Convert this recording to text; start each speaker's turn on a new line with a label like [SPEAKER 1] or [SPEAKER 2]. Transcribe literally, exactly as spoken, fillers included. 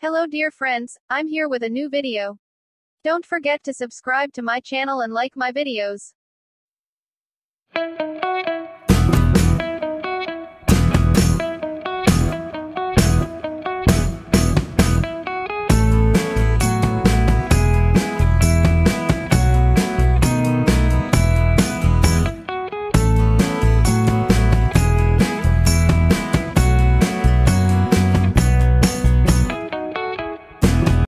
[SPEAKER 1] Hello dear friends, I'm here with a new video. Don't forget to subscribe to my channel and like my videos.